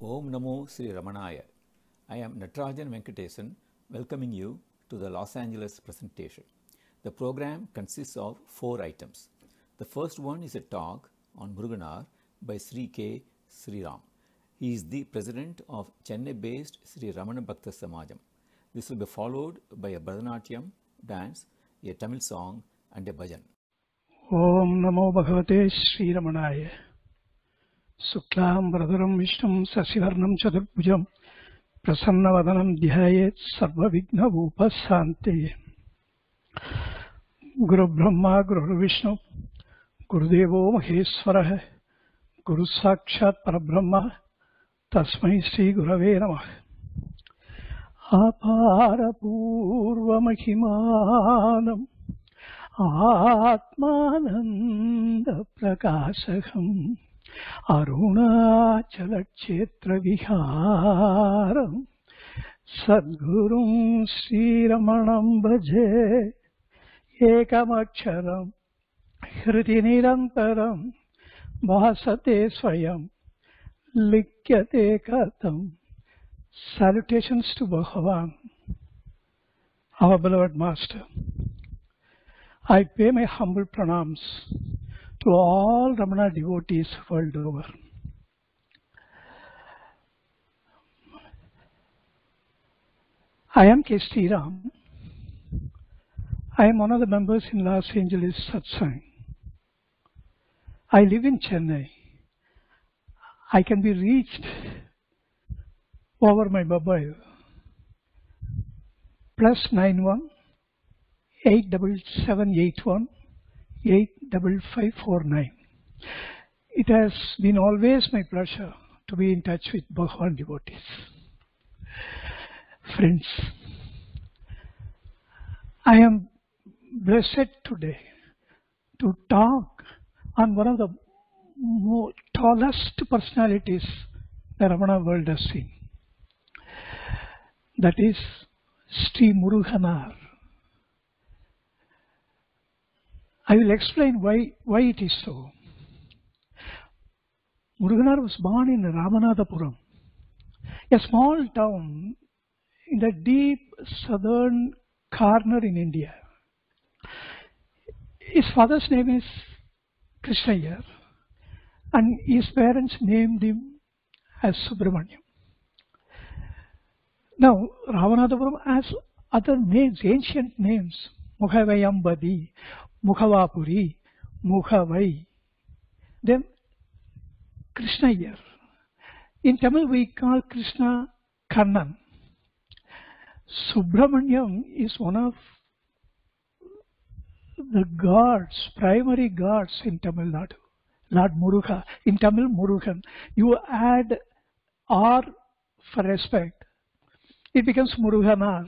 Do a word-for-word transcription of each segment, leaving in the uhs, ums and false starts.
Om Namo Sri Ramanaya. I am Natarajan Venkatesan, welcoming you to the Los Angeles presentation. The program consists of four items. The first one is a talk on Muruganar by Sri K. Sriram. He is the president of Chennai-based Sri Ramana Bhakta Samajam. This will be followed by a Bharatanatyam dance, a Tamil song and a bhajan. Om Namo Bhagavate Sri Ramanaya. Suklam Bradaram Vishnum Sasivarnam Chaturbhujam Prasannavadanam Dhyayet Sarva Vigna Upasante. Guru Brahma Guru Vishnu Gurudevo Maheswarah Guru Sakshat Parabrahma Tasmai Sri Gurave Namah. Apara Purva Mahimanam Atmananda Prakashaham Arunachala Kshetra Viharam Sadgurum Sri Ramanam Bhaje Ekamaksharam Hriti Nirantaram Bhasate Swayam Likyate Katam. Salutations to Bhagavan, our beloved Master. I pay my humble pranams to all Ramana devotees world over. I am K. Sriram. I am one of the members in Los Angeles Satsang. I live in Chennai. I can be reached over my mobile plus nine one eight seven seven eight one eight five five four nine. It has been always my pleasure to be in touch with Bhagavan devotees. Friends, I am blessed today to talk on one of the more tallest personalities the Ramana world has seen. That is Sri Muruganar. I will explain why, why it is so. Muruganar was born in Ramanathapuram, a small town in the deep southern corner in India. His father's name is Krishnayar and his parents named him as Subramanyam. Now, Ramanathapuram has other names, ancient names, Mukhavayambadi, Mukhavapuri, Mukhavai. Then Krishnayar. In Tamil we call Krishna Kannan. Subramanyam is one of the gods, primary gods in Tamil Nadu. Lord Muruga. In Tamil, Murugan. You add R for respect. It becomes Muruganar.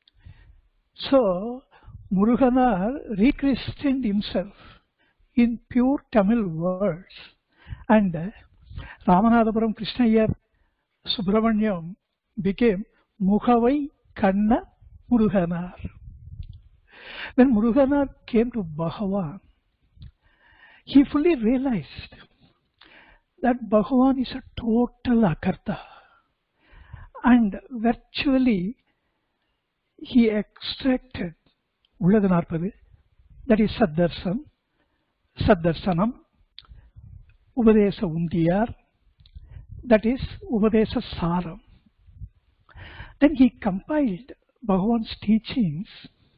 So, Muruganar rechristened himself in pure Tamil words. And uh, Ramanathapuram Krishnayar Subramanyam became Mukhavai Kanna Muruganar. When Muruganar came to Bhagavan, he fully realized that Bhagavan is a total akarta. And virtually he extracted Ulladanarpadu, that is Saddarsam, Saddarsanam, Upadesa Undiyar, that is Upadesa Saram. Then he compiled Bhagavan's teachings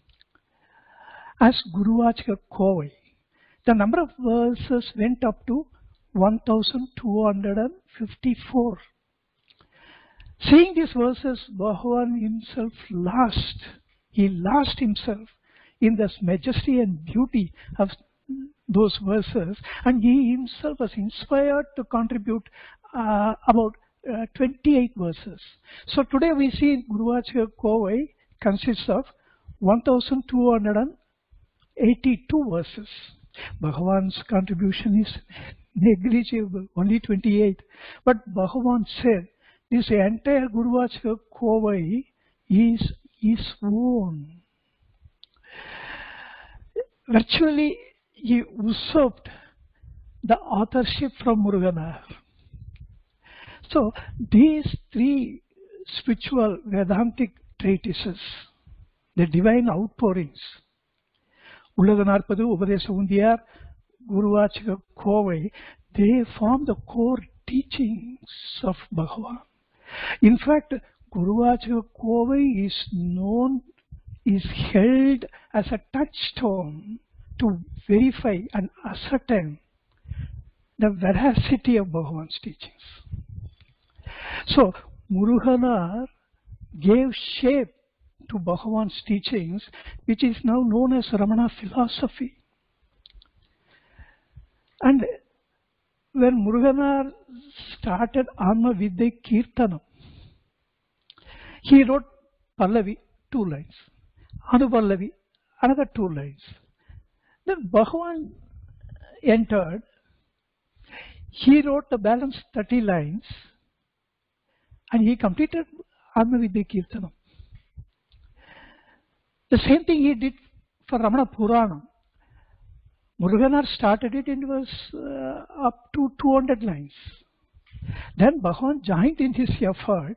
as Guruvachaka Kovai. The number of verses went up to one thousand two hundred fifty-four. Seeing these verses, Bhagavan himself lost. He lost himself in this majesty and beauty of those verses, and he himself was inspired to contribute uh, about uh, twenty-eight verses. So today we see Guruvachaka Kovai consists of one thousand two hundred eighty-two verses. Bhagavan's contribution is negligible, only twenty-eight. But Bhagavan said, this entire Guruvachaka Kovai is his own. Virtually, he usurped the authorship from Muruganar. So these three spiritual Vedantic treatises, the divine outpourings, Ullaga Narpadu, Upadesa Undiyar, Guruvachaka Kovai, they form the core teachings of Bhagavan. In fact, Guruvachaka Kovai is known, is held as a touchstone to verify and ascertain the veracity of Bhagavan's teachings. So, Muruganar gave shape to Bhagavan's teachings, which is now known as Ramana philosophy. And when Muruganar started Atma Vidya Kirtanam, he wrote Pallavi, two lines, Anupallavi, another two lines. Then Bhagavan entered, he wrote the balance thirty lines, and he completed Atma Vidya Kirtanam. The same thing he did for Ramana Purana. Muruganar started it and was uh, up to two hundred lines. Then Bhagavan joined in his effort,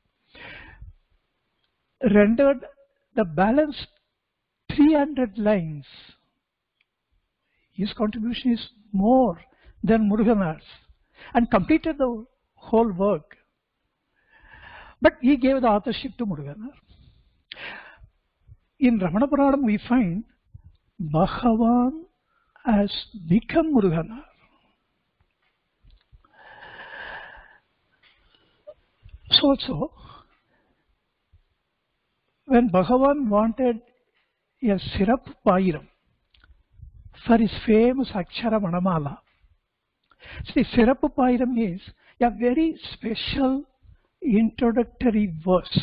rendered the balance three hundred lines. His contribution is more than Muruganar's, and completed the whole work. But he gave the authorship to Muruganar. In Ramana Puranam we find Bhagavan has become Muruganar. So also, when Bhagavan wanted a syrup pairam for his famous Akshara Manamala, see, syrup pairam is a very special introductory verse.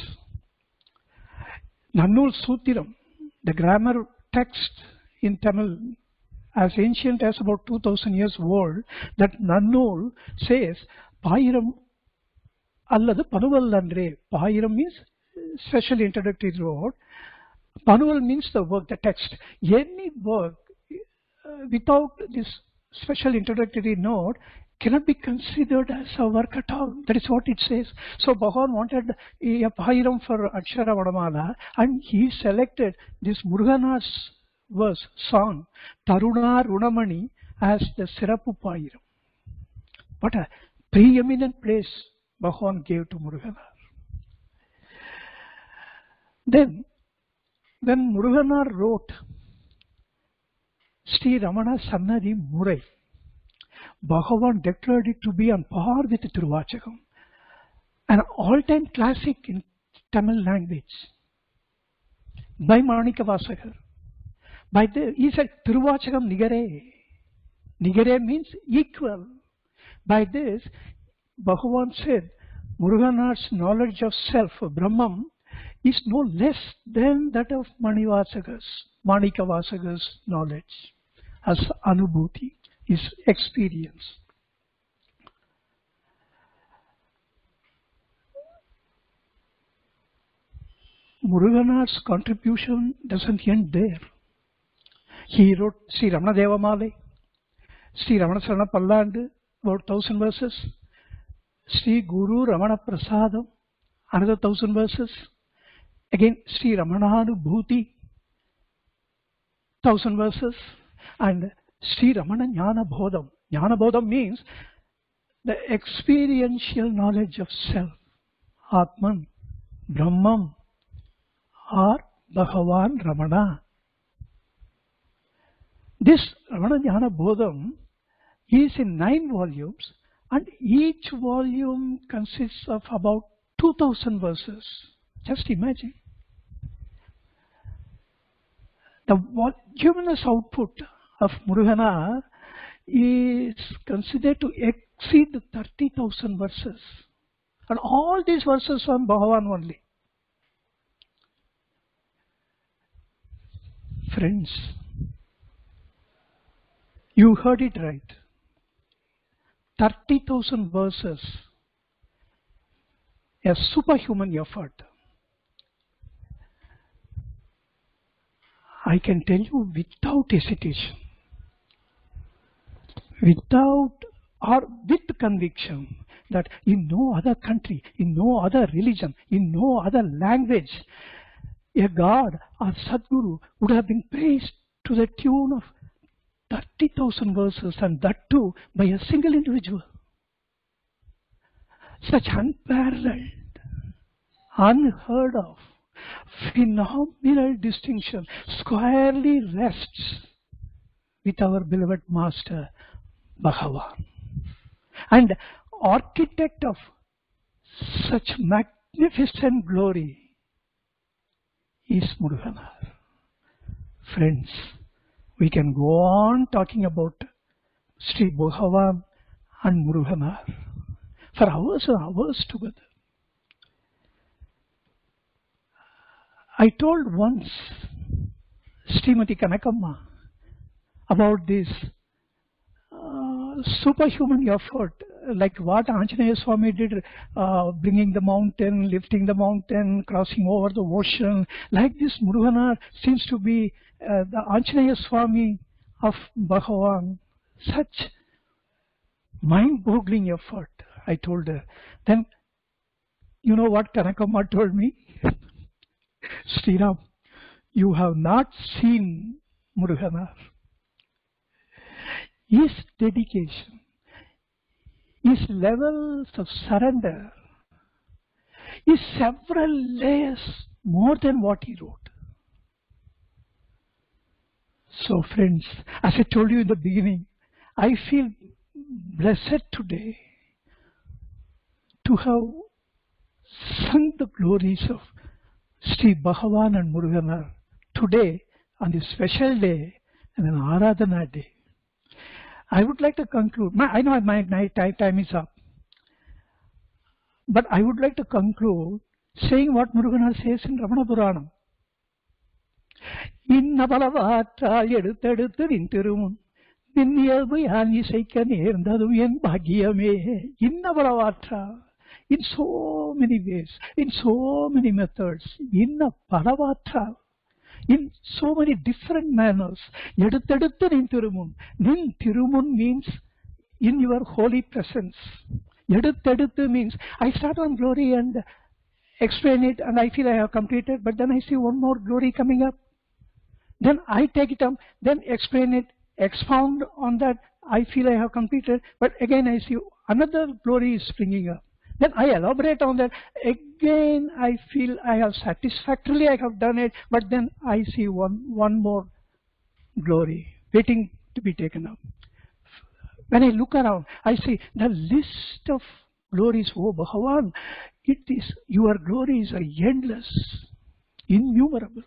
Nannul Suthiram, the grammar text in Tamil, as ancient as about two thousand years old, that Nannul says, Pairam alladu Panuvallandre. Pairam means special introductory word. Panuval means the work, the text. Any work uh, without this special introductory note cannot be considered as a work at all. That is what it says. So Bhagavan wanted a Pairam for Akshara Vadamala, and he selected this Muruganar's verse, song, Taruna Runamani, as the Sirapu Pairam. What a preeminent place Bhagavan gave to Muruganar. Then, when Muruganar wrote Sri Ramana Sannadhi Murai, Bhagavan declared it to be on par with Tiruvachakam, an all-time classic in Tamil language, by Manikavasagar. By the, he said, Tiruvachakam Nigare. Nigare means equal. By this, Bhagavan said, Muruganar's knowledge of self, Brahman, is no less than that of Manivasaga's, Manikavasagar's knowledge as Anubhuti, his experience. Muruganar's contribution doesn't end there. He wrote Sri Ramana Devamale, Sri Ramana Sarana Pallandu, about thousand verses, Sri Guru Ramana Prasadam, another thousand verses, again Sri Ramananubhuti, thousand verses, and Sri Ramana Jnana Bodham. Jnana Bodham means the experiential knowledge of self, Atman, Brahman, or Bhagavan Ramana. This Ramana Jnana Bodham is in nine volumes, and each volume consists of about two thousand verses. Just imagine. The voluminous output of Muruganar is considered to exceed thirty thousand verses. And all these verses on Bhagavan only. Friends, you heard it right. thirty thousand verses, a superhuman effort. I can tell you without hesitation, without or with conviction, that in no other country, in no other religion, in no other language, a God or Sadguru would have been praised to the tune of thirty thousand verses, and that too by a single individual. Such unparalleled, unheard of, phenomenal distinction squarely rests with our beloved Master Bhagavan. And architect of such magnificent glory is Muruganar. Friends, we can go on talking about Sri Bhagavan and Muruganar for hours and hours together. I told once Srimati Kanakamma about this uh, superhuman effort, like what Anjaneya Swami did, uh, bringing the mountain, lifting the mountain, crossing over the ocean. Like this, Muruganar seems to be uh, the Anjaneya Swami of Bhagavan. Such mind-boggling effort, I told her. Then, you know what Kanakamma told me? Sriram, you have not seen Muruganar. His dedication, his levels of surrender is several layers more than what he wrote. So friends, as I told you in the beginning, I feel blessed today to have sung the glories of Sri Bhagavan and Muruganar today on this special day and an Aradhana day. I would like to conclude. My, I know my night time is up, but I would like to conclude saying what Muruganar says in Ramana Puranam. Inna balavatra eduteduthu nintirumun ninniyalvu yan isaikka nerndadu en bhagyame. Inna balavatra, in so many ways, in so many methods, inna balavatra, in so many different manners. Eduteduthu nintirumun. Nintirumun means in your holy presence. Eduteduthu means I start on glory and explain it, and I feel I have completed, but then I see one more glory coming up. Then I take it up, then explain it, expound on that. I feel I have completed, but again I see another glory is springing up. Then I elaborate on that. Again I feel I have satisfactorily I have done it, but then I see one, one more glory waiting to be taken up. When I look around, I see the list of glories. Oh Bhagavan, it is, your glories are endless, innumerable.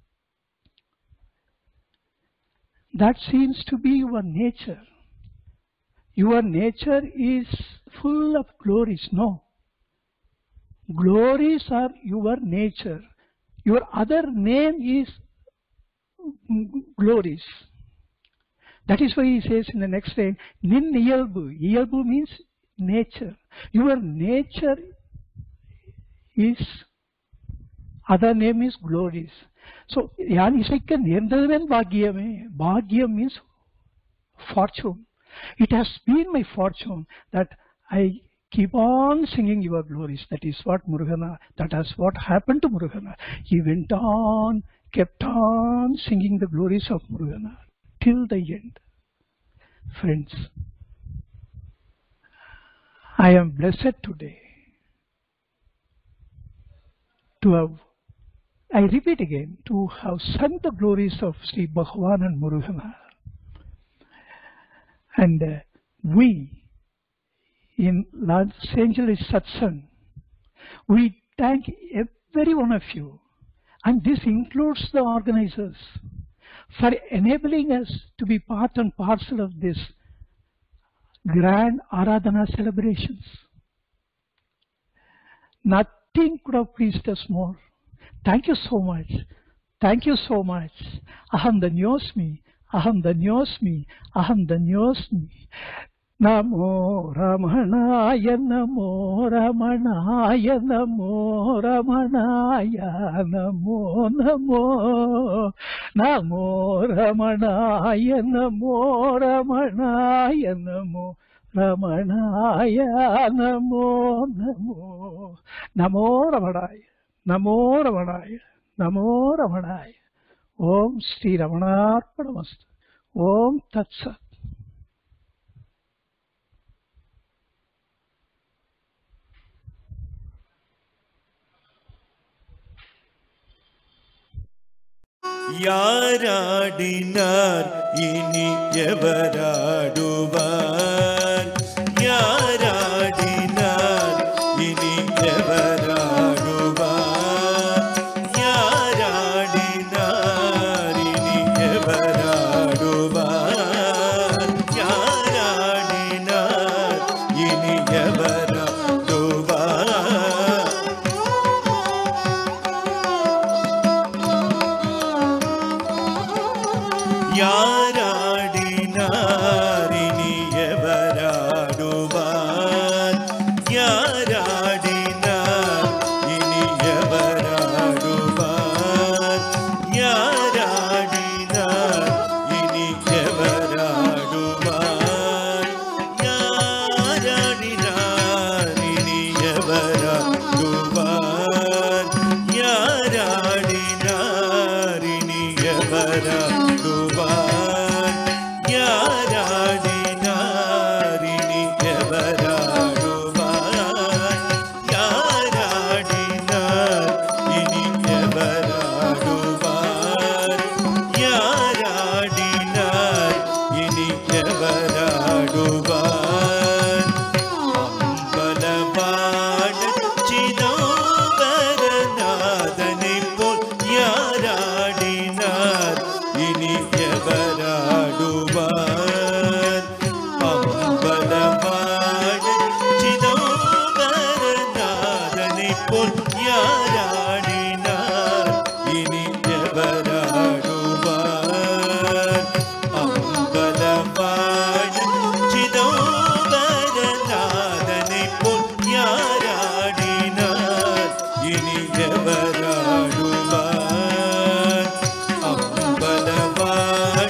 That seems to be your nature. Your nature is full of glories. No. Glories are your nature. Your other name is glories. That is why he says in the next line, Nin Iyalbu. Iyalbu means nature. Your nature is, other name is glories. So, yan isaikka nerndadaven bhagyame. Bhagyam means fortune. It has been my fortune that I keep on singing your glories. That is what Muruganar, that is what happened to Muruganar. He went on, kept on singing the glories of Muruganar till the end. Friends, I am blessed today to have, I repeat again, to have sung the glories of Sri Bhagavan and Muruganar. And uh, we in Los Angeles Satsang, we thank every one of you, and this includes the organizers, for enabling us to be part and parcel of this grand Aradhana celebrations. Nothing could have pleased us more. Thank you so much. Thank you so much. Aham dhanyosmi. Aham dhanyosmi. Aham dhanyosmi. Namo Ramanaya, Namo Ramanaya, Namo Ramanaya, Namo Namo. Namo Ramanaya, Namo Ramanaya, Namo ரமணாய நமோ நமோ. நமோ ரமணாய நமோ ரமணாய நமோ ரமணாய. ஓம் ஸ்ரீ ரமணார்ப்பணமஸ்து. ஓம் தத் சத். யாராடினார் இனி எவராடுவார்? யாராடினார் இனி எவராடுவார்? யாராடினார் இனி எவராடுவார்? யாராடினார் இனி எவராடுவார்? யாராடினார் இனி எவராடுவார்? யாராடினார் இனி எவராடுவார்? யாராடினார் இனி எவராடுவார்? யாராடினார் இனி எவராடுவார்? யாராடினார் இனி எவராடுவார்? யாராடினார் இனி எவராடுவார்? யாராடினார் இனி எவராடுவார்? யாராடினார் இனி எவராடுவார்? அம்பலவாட சிதம்பரநாதனைப் போல் யாராடினார் இனி எவராடுவார்? அம்பலவாட சிதம்பரநாதனைப் போல் யாராடினார் இனி எவராடுவார்? அம்பலவாட சிதம்பரநாதனைப் போல் யாராடினார் இனி எவராடுவார்? அம்பலவாட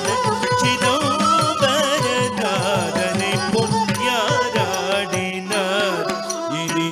சிதம்பரநாதனைப் போல் யாராடினார் இனி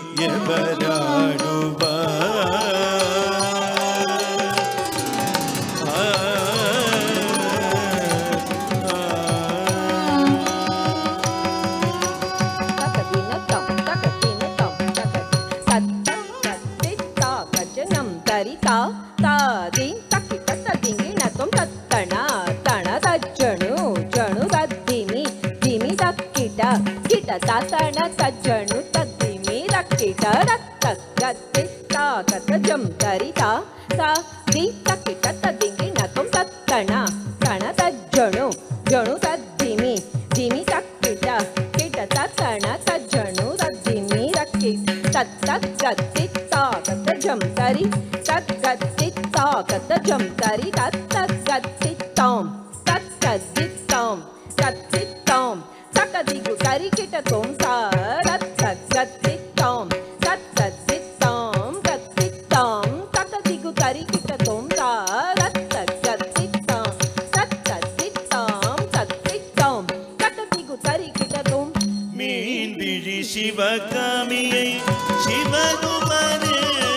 ತಾತಣ ತಜ್ಜಣು ತದ್ದಿ ಮೀರಕ್ಕಿಟ ರತ್ತ ಗತ್ತಿತ್ತ ಕತಜಂ ತರಿತ ತಾ ದಿ ತಕ್ಕಿಟ ತದ್ದಿಂಗಿ ನತಂ ತತ್ತಣ ತಣ ತಜ್ಜಣು ಜಣು ತದ್ದಿಮಿ ದಿಮಿ ತಕ್ಕಿಟ ಕಿಟ ತತ್ತಣ ತಜ್ಜಣು ತದ್ದಿಮಿ ರಕ್ಕಿ ತತ್ತ ಗತ್ತಿತ್ತ ಕತಜಂ ತರಿ ತತ್ ಗತ್ತಿತ್ತ ಕತಜಂ ತರಿ ತತ್ತ ಗತ್ತಿತ್ತಾಂ ತತ್ ಗತ್ತಿತ್ತಾಂ ಗತ್ತಿತ್ತಾಂ ತಕದಿಗು ತರಿಕಿಟ ತೋಂ ರತ್ತ ಗತ್ತಿತ್ತಾಂ ತತ್ತ ಗತ್ತಿತ್ತಾಂ ಗತ್ತಿತ್ತಾಂ ತಕದಿಗು ತರಿಕಿಟ ತೋಂ ರತ್ತ ಗತ್ತಿತ್ತಾಂ ತತ್ತ ಗತ್ತಿತ್ತಾಂ ಗತ್ತಿತ್ತಾಂ ತಕದಿಗು ತರಿಕಿಟ ತೋಂ. மீன் விழி சிவகாமியை சிவகுமரு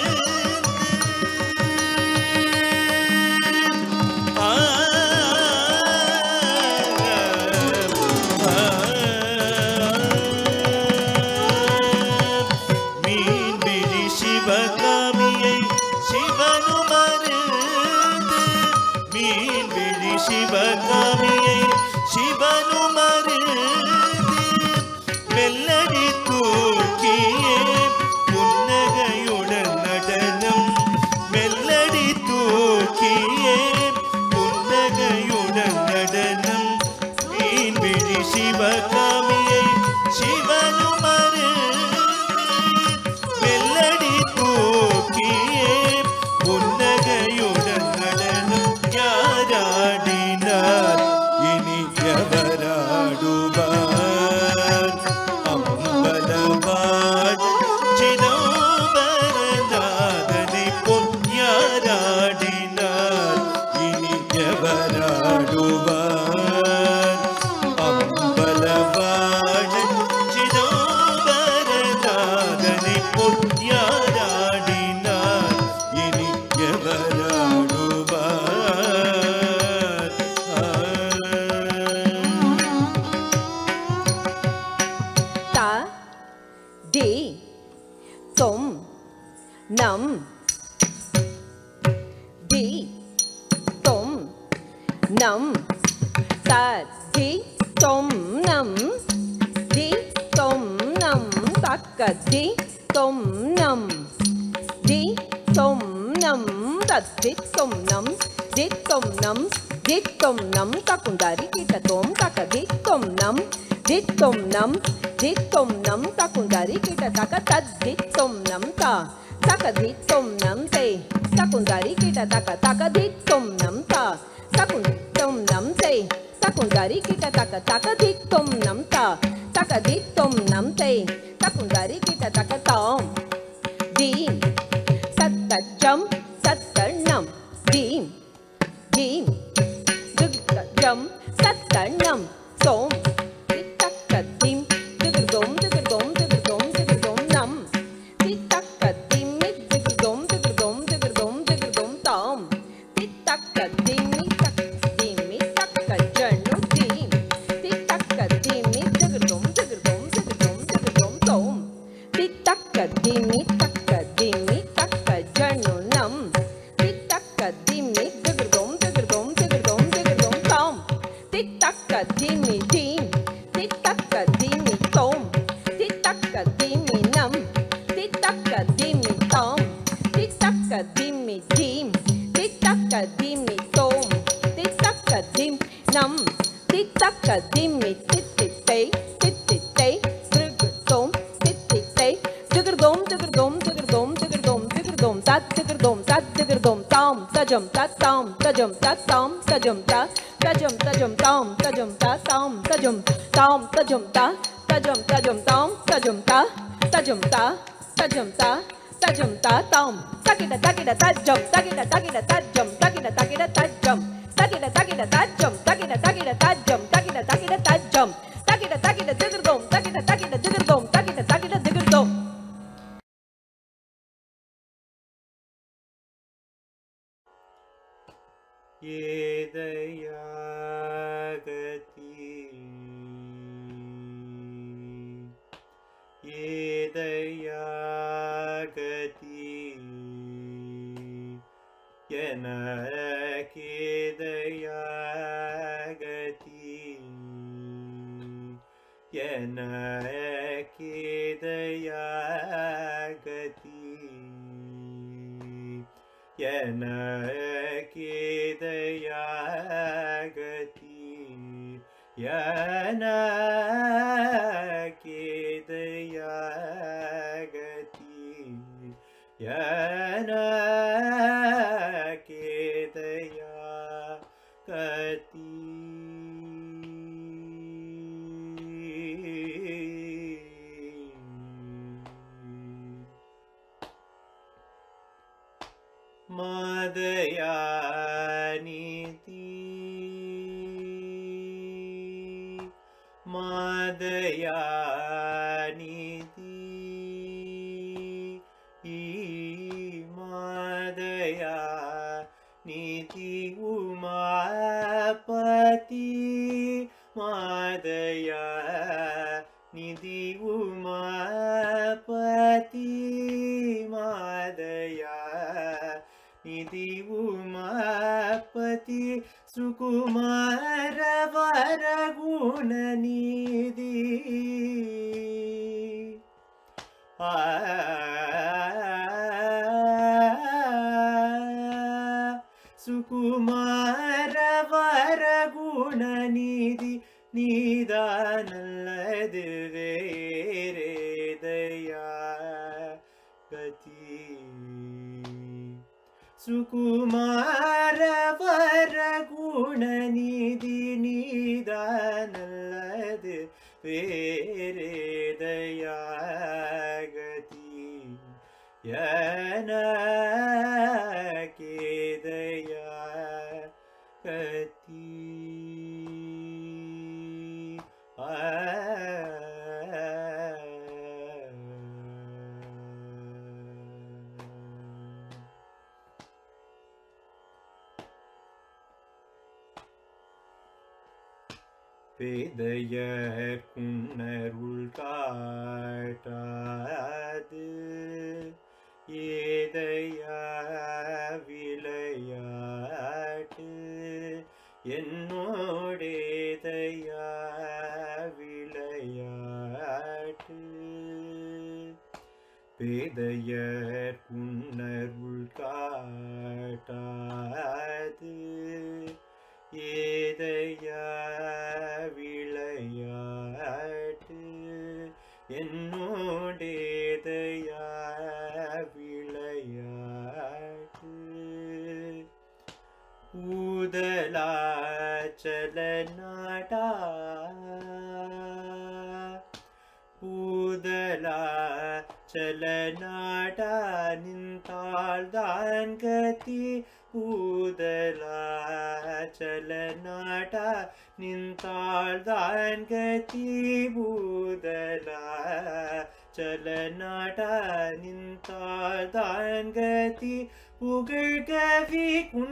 சிவகாமியை சிவனுமரு மெல்லடி தூக்கியே புன்னகையுடன் நடனம் மெல்லடி தூக்கியே புன்னகையுடன் நடனம் மீன் விழி சிவகாமியை சிவனுமரு மெல்லடி தூக்கியே புன்னகையுடன் நடனம் யாராடினார் இனி எவராடுவார்? யாராடினார் இனி எவராடுவார்? தா டி தொம் நம் டி தொம் நம் தா டி தொம் நம் டி தொம் நம் தக்க டி தொம் நம் டி தொம் நம் தத்தி தொம் நம் டி தொம் நம் டி தொம் நம் தக்குந்தாரி கிட்ட தொம் தக்க டி தொம் நம் டி தொம் நம் டி தொம் நம் தக்குந்தாரி கிட்ட தக்க தத்தி தொம் நம் தா தக்க தி தொம் நம் தே தக்குந்தாரி கிட்ட தக்க தக்க தி தொம் நம் தா தக்குந்தி தொம் நம் தே தக்குந்தாரி கிட்ட தக்க தக்க தி தொம் நம் தா தக்க தி தொம் நம் தே தக்குந்தாரி கிட்ட தக்க தாம் தீம் தத்த ஜம் தத்த நம் தீம் தீம் துக்க ஜம் தத்த நம் தோம் தித்தக்க தீம் திகிர்தோம் திகிர்தோம் திகிர்தோம் திகிர்தோம் நம் தித்தக்க தீம் திகிர்தோம் திகிர்தோம் திகிர்தோம் திகிர்தோம் தாம் தித்தக்க தீம் தக்க தீம் தக்க ஜனு தீம் தித்தக்க தீம் திகிர்தோம் திகிர்தோம் திகிர்தோம் திகிர்தோம் தோம் தித்தக்க தீம் தக்க தீம் தக்க ஜனு நம் தித்தக்க தீம் திகிர்தோம் திகிர்தோம் திகிர்தோம் திகிர்தோம் தாம் தித்தக்க தீம் தீம் தித்தக்க தீம் தோம் தித்தக்க தீம் நம் தித்தக்க தீம் தாம் தித்தக்க தீம் தீம் தித்தக்க தீம் தோம் தித்தக்க தீம் நம் தித்தக்க தீம் தித்தித்தை தித்தித்தை திகிர்தோம் தித்தித்தை திகிர்தோம் திகிர்தோம் திகிர்தோம் திகிர்தோம் திகிர்தோம் தத் திகிர்தோம் தத் திகிர்தோம் தாம் தஜம் தத் தாம் தஜம் தத் தாம் தஜம் தா தஜம் தஜம் தாம் தஜம் தா தாம் தஜம் தாம் தஜம் தா தஜம் தஜம் தாம் தஜம் தா தஜம் தா தஜம் தா தஜம் தா தாம் தகிட தகிட தஜம் தகிட தகிட தஜம் தகிட தகிட தஜம் தகிட தகிட தஜம் தகிட தகிட தஜம் தகிட தகிட தஜம் தகிட தகிட திகிர்தோம் தகிட தகிட திகிர்தோம் தகிட தகிட திகிர்தோம். ஏதயாகதி ஏதயாகதி எனக்கேதயாகதி எனக்கேதயாகதி எனக்கேதயாகதி எனக்கேதயாகதி எனக்கேதயாகதி மாதயானிதி மாதயானிதி ஈ மாதயானிதி உமாபதி மாதயானிதி உமாபதி மாதயா நிதி உமாபதி சுகுமார வரகுண நிதி ஆ சுகுமார வரகுண நிதி நீதானல்லது வேறேதையா கதி சுகுமார வரகுண நிதி நீதானல்லது வேறேதையா கதி எனக்கேதயா கதி ஆ பேதையர் குன்னருள் காட்டாது ஏதையா விளையாட்டு என்னோடேதையா விளையாட்டு பேதையர் குன்னருள் காட்டாது ஏதையா விளையாட்டு என்னோடேதையா விளையாட்டு ஊதலாச்சல நாடா ஊதலாச்சல நாடா நின்றால்தான் கதி ஊதலாச்சல நாடா நின்றால்தான் கதி ஊதலாச்சல நாடா நின்றால்தான் கதி புகழ் கவி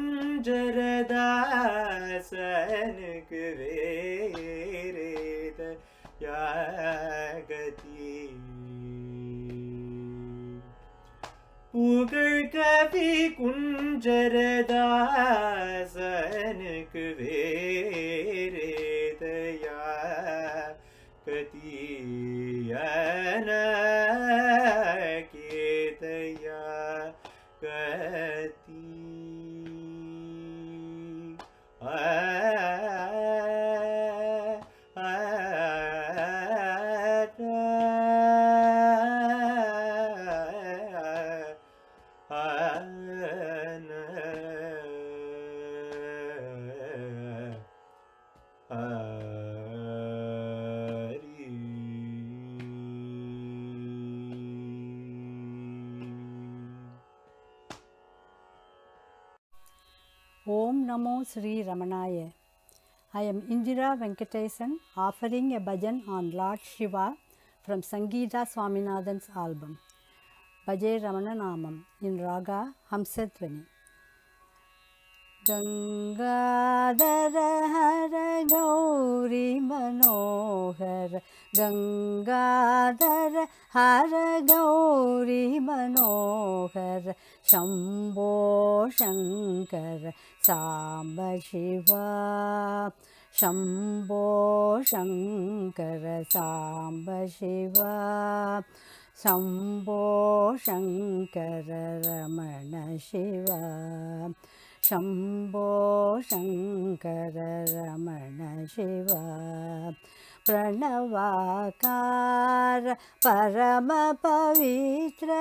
குஞ்சரதாசனுக்கு வேறேத யாகதி புகழ் கவி குஞ்சரதாசனுக்கு வேறேத யாகதியன கேதயா கதி ஆ Om Namo Sri Ramanaya. I am Indira Venkatesan offering a bhajan on Lord Shiva from Sangeeta Swaminathan's album Bhaje Ramana Namam in Raga Hamsadvani. Gangadhara Hara Gauri Manohara Gangadhara Hara Gauri Manohara Shambho Shankara Samba Shiva Shambho Shankara Samba Shiva Shambho Shankara Ramana Shiva Shambho Shankara Ramana Shiva Pranavakara Parama Pavitra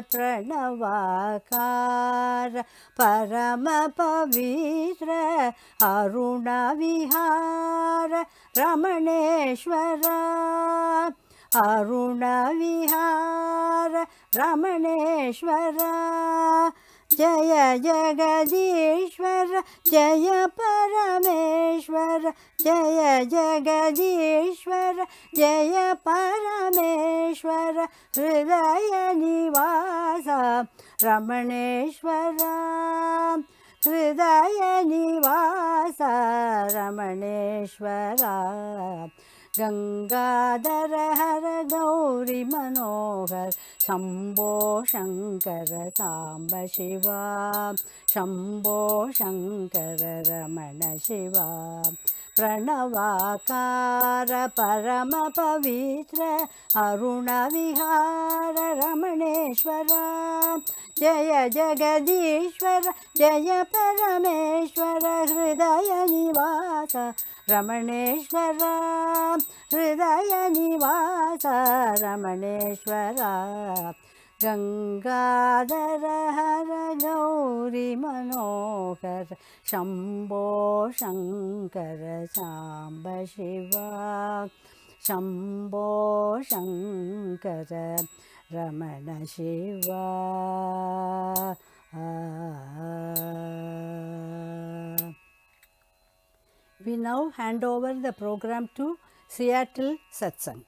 Pranavakara Parama Pavitra Aruna Vihara Ramaneshwara Aruna Vihara Ramaneshwara Jaya Jagadishwara Jaya Parameshwara Jaya Jagadishwara Jaya Parameshwara Hridaya Nivasa Ramaneshwara Hridaya Nivasa Ramaneshwara Gangadhara Hara Gauri Manohar Shambho Shankara Samba Shiva Shambho Shankara Ramana Shiva Pranavakara Parama Pavitra Aruna Vihara Ramaneshwara Jaya Jagadishwara Jaya Parameshwara Hridaya Nivasa Ramaneshwara Hridaya Nivasa Ramaneshwara Gangadhara Hara Gauri Manohar Shambho Shankara Samba Shiva Shambho Shankara Ramana Shiva. We now hand over the program to Seattle Satsang.